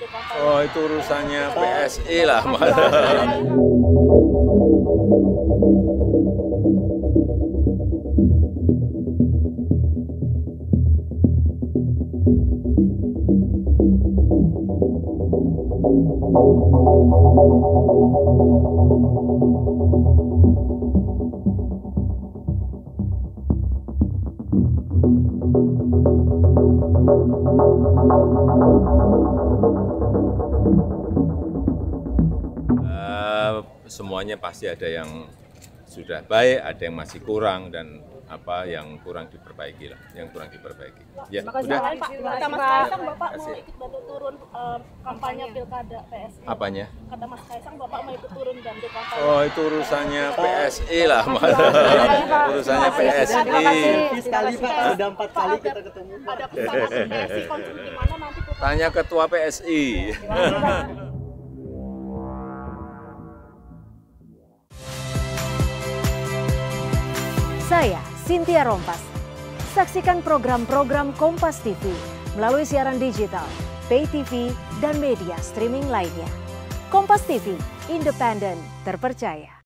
Oh, itu urusannya PSI lah. Semuanya pasti ada yang sudah baik, ada yang masih kurang, dan apa yang kurang diperbaiki lah, yang kurang diperbaiki. Ya, udah. Kata Mas Kaisang, Bapak mau ikut bantu turun kampanye pilkada PSI. Apanya? Kata Mas Kaisang, Bapak mau ikut turun bantu kampanye. Oh, itu urusannya PSI lah. Urusannya PSI. Sekali Pak, sudah 4 kali kita ketemu. Ada pesan PSI konsul di mana nanti? Tanya ketua PSI. Saya Cynthia Rompas. Saksikan program-program Kompas TV melalui siaran digital, pay TV, dan media streaming lainnya. Kompas TV, independen, terpercaya.